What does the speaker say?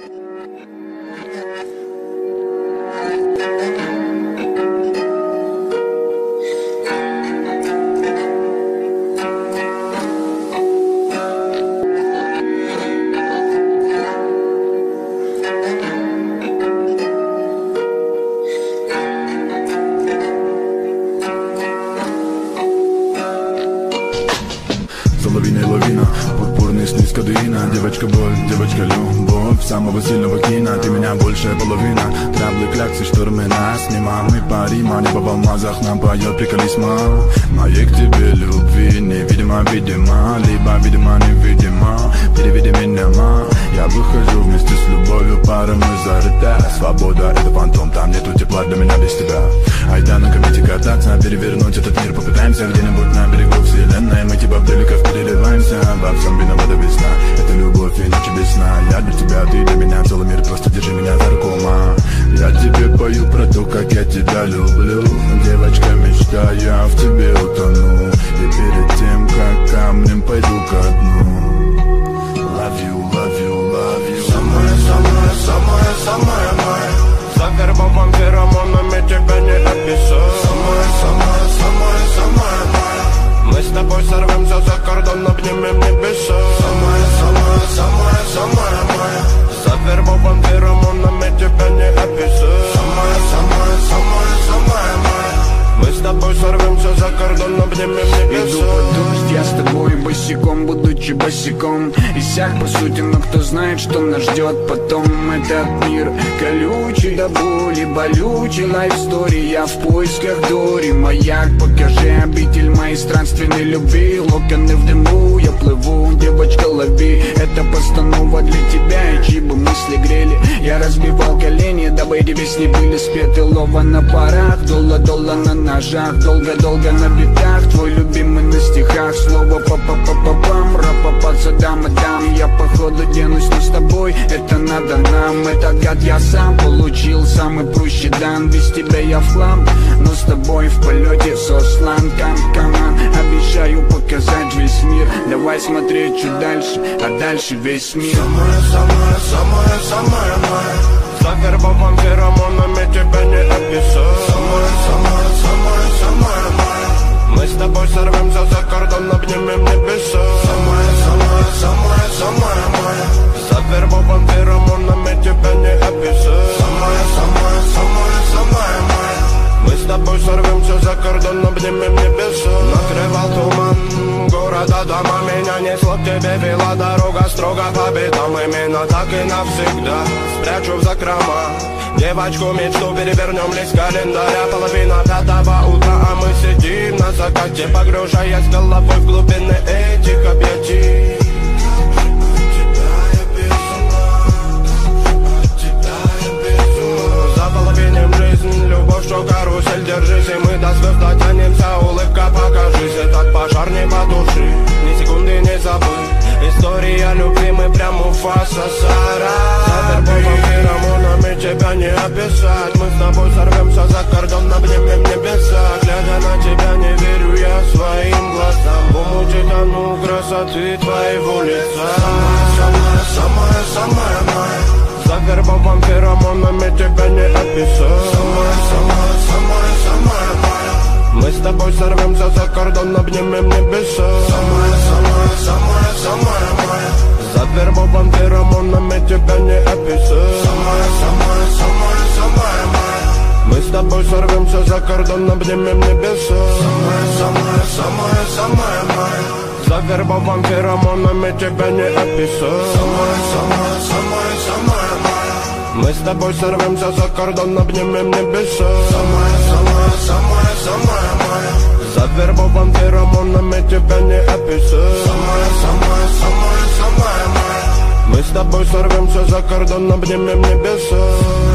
Лавина, пурпурный сны с кадеина. Девочка боль, девочка любовь самого сильного кино. Ты меня большая половина. Траблы, кляксы, штормы нас мимо. Мы парима, небо в алмазах нам поет приколисма. Моей к тебе любви невидимо, видимо. Либо видимо, невидимо. Переведи меня, ма. Я выхожу вместе с любовью, пара мы зарыта. Свобода это фантом, там нету тепла для меня без тебя. Айда на комете кататься, перевернуть этот мир попытаемся. Где-нибудь на берегу вселенной мы типа бреликов переливаемся. Бабсам виновата весна, это любовь и ночи без сна. Я для тебя, ты для меня, целый мир, просто держи меня за руку, ма. Я тебе пою про то, как я тебя люблю. Девочка мечта, я в тебе утону. И перед тем, как камнем пойду ко дну. Love you, love you, love you. Самая, самая, самая, самая моя. За вербовым феромонами тебя не описать. Самая, самая, самая, самая моя. Мы с тобой сорвемся за кордон, обнимем небеса. Самая, самая, самая, самая моя. За вербовым феромонами тебя не описать. Самая, самая, самая, самая моя. Мы с тобой сорвемся за кордон, обнимем небеса. Иду под дождь, я с тобой босиком, будучи босиком. Иссяк по сути, но кто знает, что нас ждет потом. Этот мир колючий до боли, болючий лайфстори. Я в поисках Дори, маяк, покажи обитель моей странственной любви. Локоны в дыму, я плыву, девочка лови. Это постанова для тебя, и чьи бы мысли грели. Я разбивал колени, дабы эти песни были спеты. Лова на парах, дола-дола на ножах. Долго-долго на битах, твой любимый на стихах. Слово па-па-па-па-пам, ра-па-па, дам-дам. Я походу денусь, но с тобой это надо нам. Этот гад я сам получил, самый прущий дан. Без тебя я в хлам, но с тобой в полете сослан. Каман, обещаю показать весь мир. Давай смотреть чуть дальше, а дальше весь мир. Самая, самая, самая, самая моя. За вербовым феромонами тебя не описать. Самая, самая, самая, самая моя. Мы с тобой сорвемся за кордон, обнимем небеса. Самая, самая, самая, самая моя. За вербовым феромонами тебя не описать. Самая, самая, самая, самая моя. Мы с тобой сорвемся за кордон, обнимем небеса. Накрывал туман города, дома. Меня несло к тебе, вела дорога строго по битам. Именно так и навсегда спрячу в закрома девочку мечту, перевернем лист календаря. Половина пятого утра, а мы сидим на закате, погружаясь головой в глубины этих объятий. Заполовиним жизнь, любовь, что карусель, держись, и мы до звезд дотянемся. Улыбка, покажись, и так пожар не потуши, ни секунды не забудь. История любви, мы прям Муфаса, Сара. За вербовым феромонами тебя не описать. Мы с тобой сорвемся за кордон, обнимем небеса. Глядя на тебя, не верю я своим глазам. В умуте тону красоты твоего лица. Самая, самая, самая моя. За вербовым феромонами тебя не описать. Самая, самая, самая, самая моя. Мы с тобой сорвемся за кордон, обнимем небеса. Самая, самая, самая, самая моя. За вербовым феромонами тебя не описать. Самая, самая, самая, самая моя. Мы с тобой сорвемся за кордон, обнимем небеса. Самая, самая, самая, самая моя. За вербовым феромонами тебя не описать. Самая, самая, самая, самая моя. Мы с тобой сорвемся за кордон, обнимем небеса. Самая, самая, самая, самая моя. За вербовым феромонами тебя не описать. Самая, самая, самая, самая моя. Мы с тобой сорвемся за кордон, обнимем небеса.